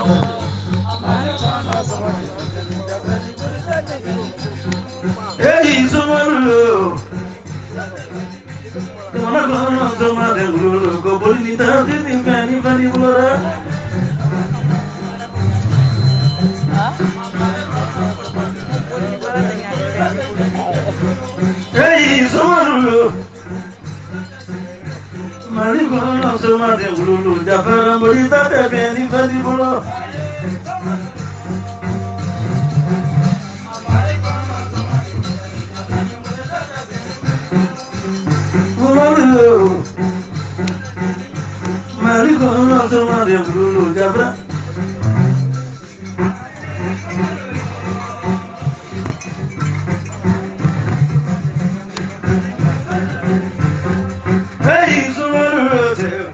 Hey, someone, someone, go bully down in Fanny, Fanny, hey, someone, Marigold, someone, Lulu, Jafar, Morita, Fanny, Fanny, Marigold, someone, Lulu, Jafar. Hey, someone,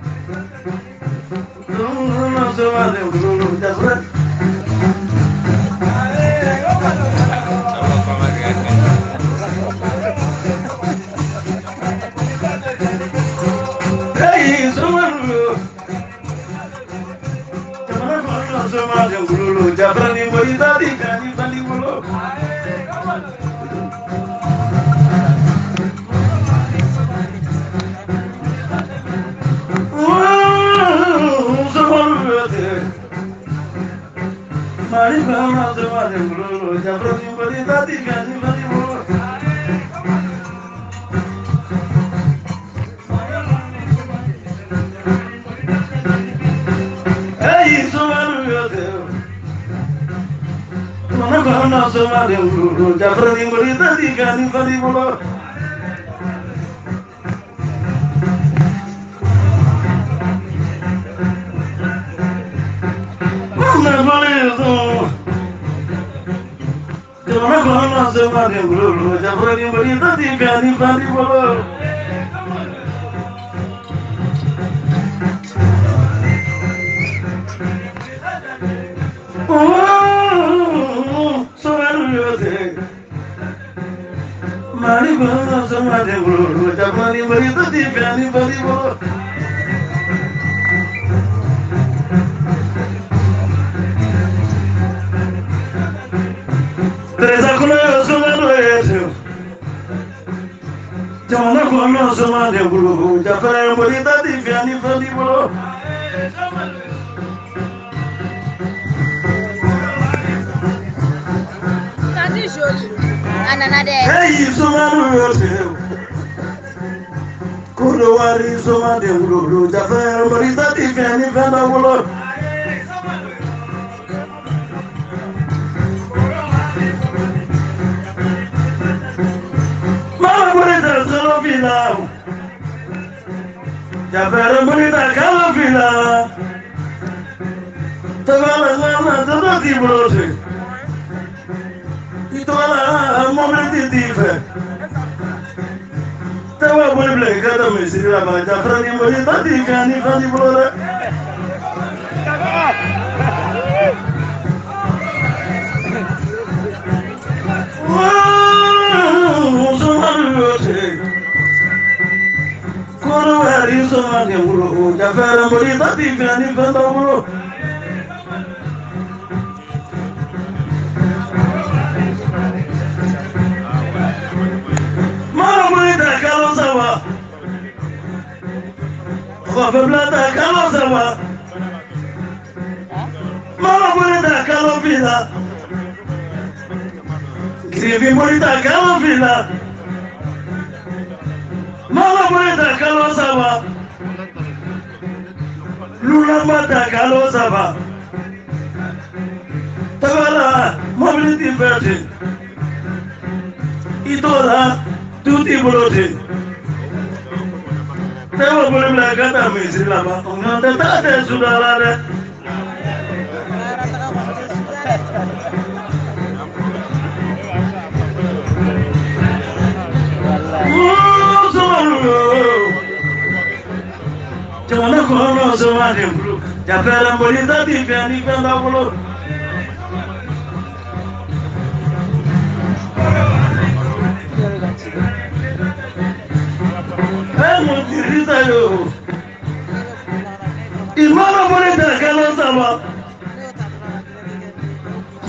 Lulu, Jafar. Hey, someone, Lulu, Jafar, ni Morita, ni Fanny, Lulu. Hey,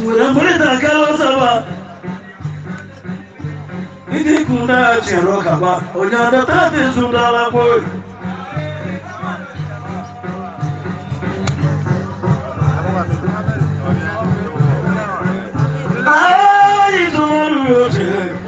fuera bonita calosaba. Y de cuna chero caba, oñada tate sudala boy. Ay, don't you?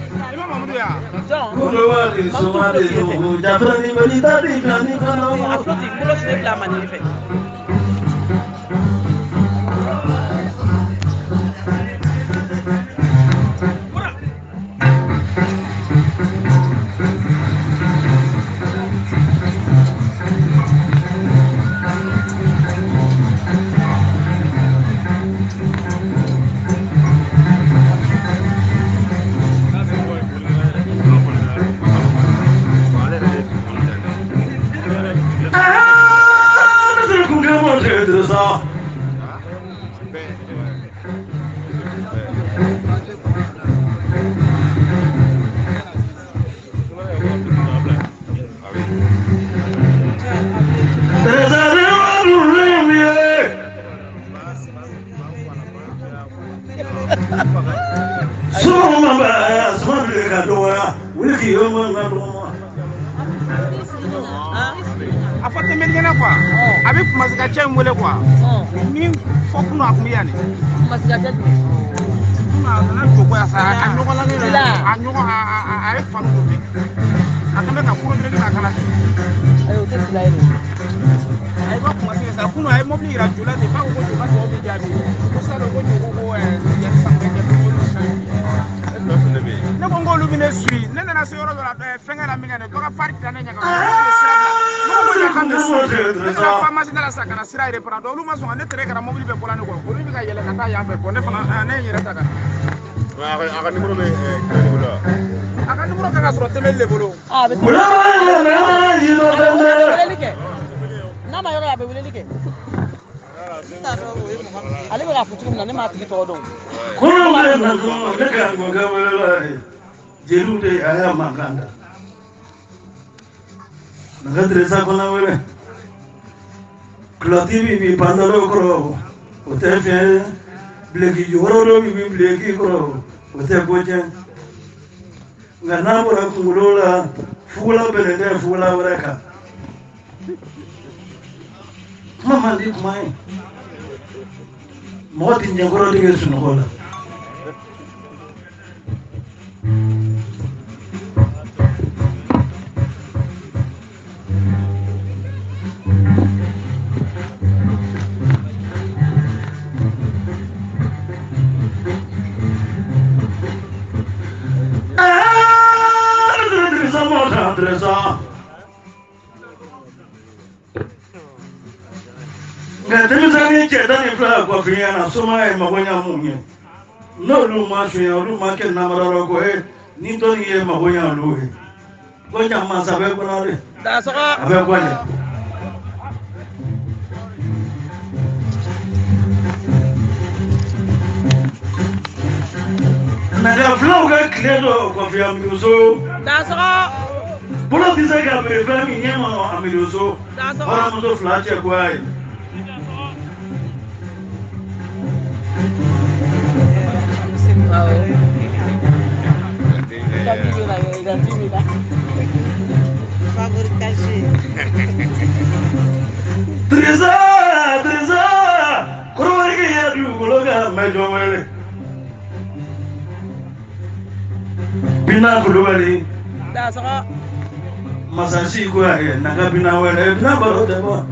Masasi kwa naga bina wele bina baro debo.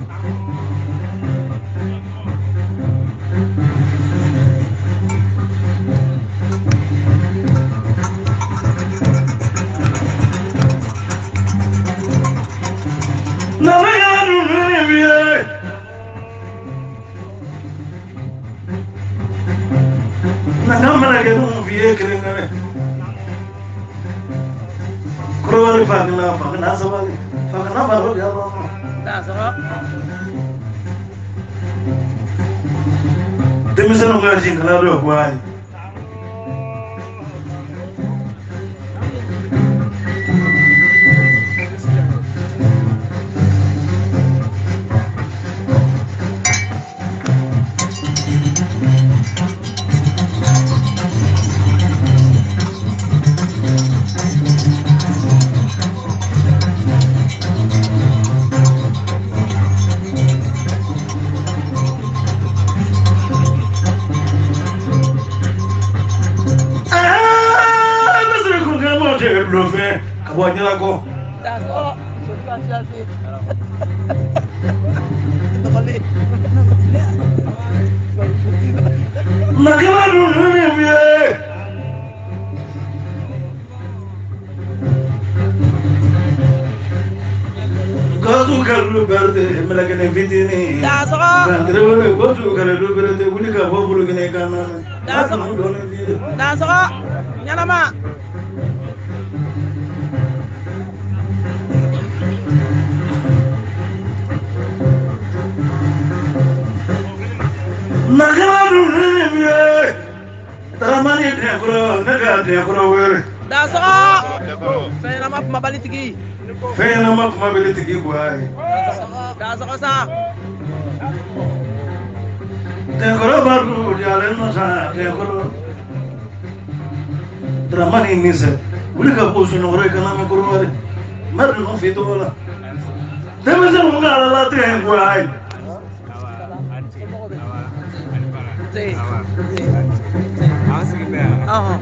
Naga nune biye. Naga mana ke nune biye krenare. Kruwari fakna sabali fakna baro jaro. Demisano ngaji kalaro kwai. Kabonyala ko. D'accord. Nakala nune miye. Gotu kalu berde melakene fitini. D'accord. Gandrewale gotu kalu berde bulika bobulu kene kana. D'accord. Nyanama. Nakala nune miye. Taramani dekoro naga dekoro were. D'accord. Fais la map mabalitigi. Fais la map mabalitigi quoi. D'accord ça. Dekoro baru jalan masa dekoro. Taramani nise. Bulika posu nore kana me korore. Mar no fito wala. Deve ser um cara lá dentro aí. Sí. Así que vea. Ajá.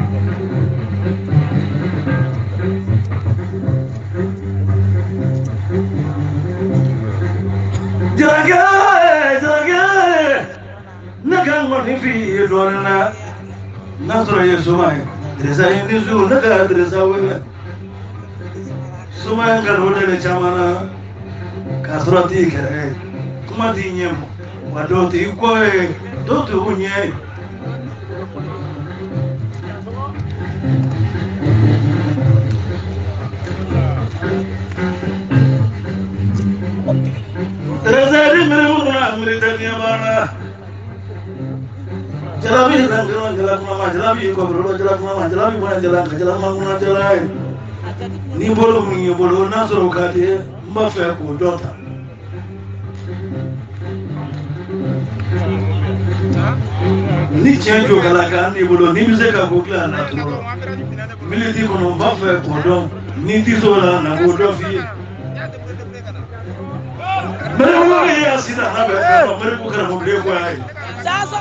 Jaga. Nakan wani fi dorna. Nasro Yesu mai. Desa ini zu naga desa wala. Suma kan hotel chamana. Kasrati kare. Kuma dinyem. Wadoti koi. Dotu unye. Terasa mere muna mere tanya bana. Jalabi dangkron jalan mama jalabi ko bro jalan mama jalabi bukan jalan mama jalan. Ni bolo nasoro kati mafe ko dota. Ni chanjo galaka ni bolo ni mzeka ko kila na to. Militi kono mafe ko don ni tisola na ko do fi. Mere mo ya sida na be ko mere ko kara mo ble ko ai. Sasa.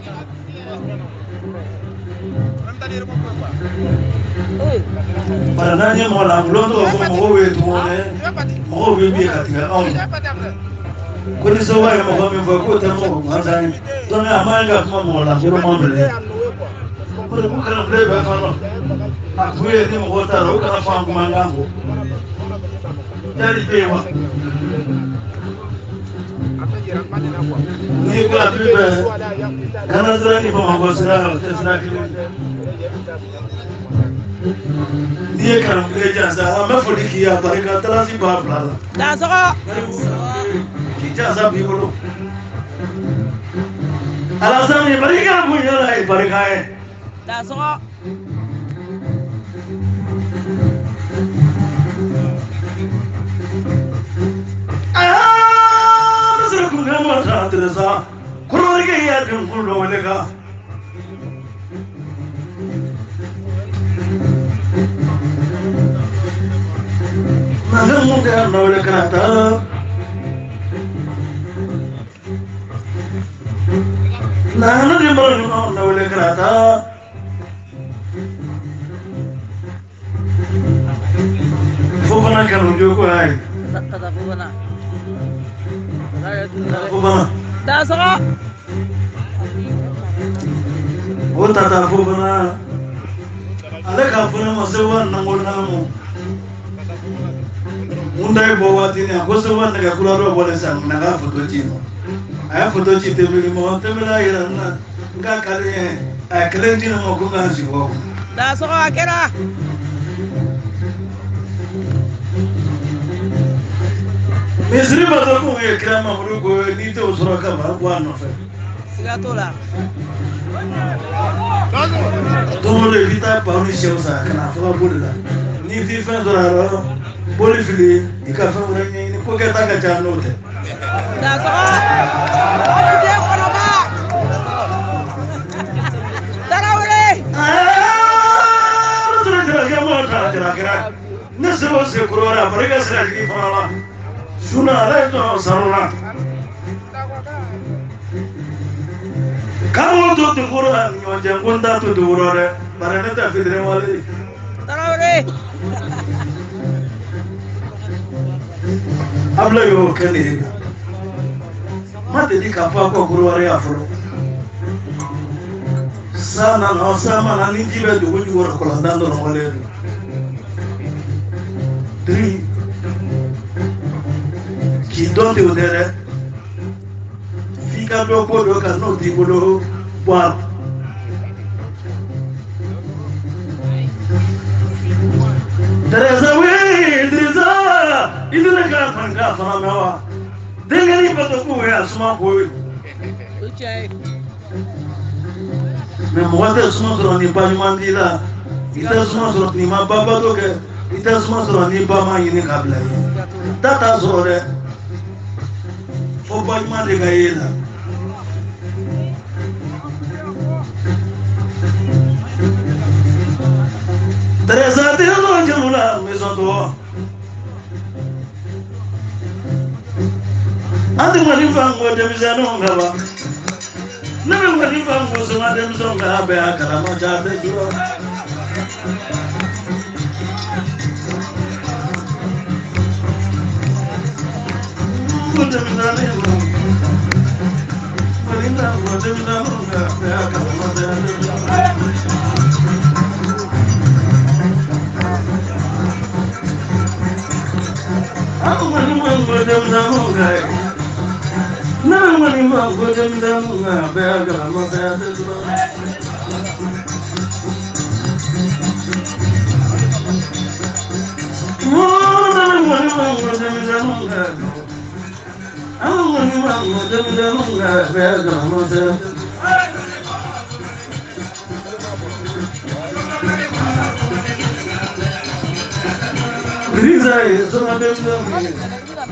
Para nanya mo la mlondo ko mo we tuone. Mo we bi katika on. Ko ni so wa mo ko mi ko ta mo ngazani. To na amanga ko mo la ko mo ble. Ko ko kara ble ba ko no. Akuye ni mo ta ro kana fa nguma ngambo. Dari bewa. Ni ko atibe. Kana zara ni ba ko sira tesna kile. Ni karam ke jaza amma fodiki ya barika talasi ba blala. D'accord. Ki jaza bi bolo. Alasan ni barika mu yala barika hai. D'accord. Nasir kunga mata teresa. Kurorike ya dun kulo lega. Nasir munga no lega ta. Nana di mana no lega ta. Fofana kan ujo ko ai. Kata Fubana. Fofana. D'accord. O tata Fofana. Ale ka funa masewa nangona mo. Undai bawa tini aku sewa naga kularo boleh sang naga foto cino. Ayah foto cite beli mau temela irana. Enggak kali kalian cina mau kungan sih wow. D'accord, kera. Misri batal ko kira mamuru ko ni te usura ka ba ko anofe. Sigatola. Todo le vita pa uni sheusa kana fa bolila. Ni ti fa doraro boli fili ika fa uranye ni ko ka taka cha note. D'accord. Dia kono ba. Tarawele. Terus mo ta kira. Nasro se kurora barika sra ki fa Suna ala itu saruna. Kamu tu tukuru nyonjang konda tu tukuru re. Barang itu fitri wali. Tarawele. Habla yo que le mate di kapa ko kurware afro sana no sama na ni jibe du wuju wor ko landando no wale 3 ki donde udere fika do ko do ka no di bodo wa Teresa iduna ka fanga fama mewa dengani pato ku ya suma ko Uche. me mwate suma so ni pa mandila ita suma so ni ma baba to ke ita suma so ni ba ma yini kabla yi tata so re fo ba ma de ga yela Teresa te no njula maison to andi mani fango demizano ngaba nabe mani fango suma demizano ngaba ya kalama jade juro demizano ngaba ya kalama jade aku mani fango demizano ngaba no money man go dem dem na bega ma bega no money man go dem dem na I'm money man go dem dem na bega ma bega Riza is so dem dem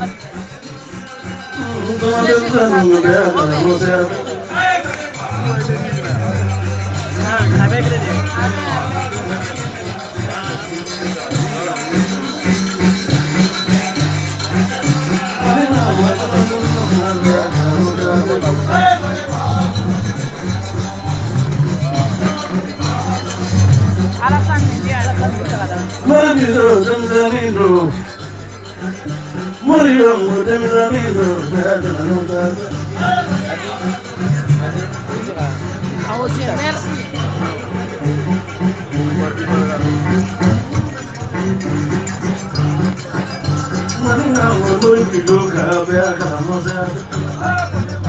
Mario, de mis amigos, me da la nota. A você, merci. Mario, no voy a tocar, vea,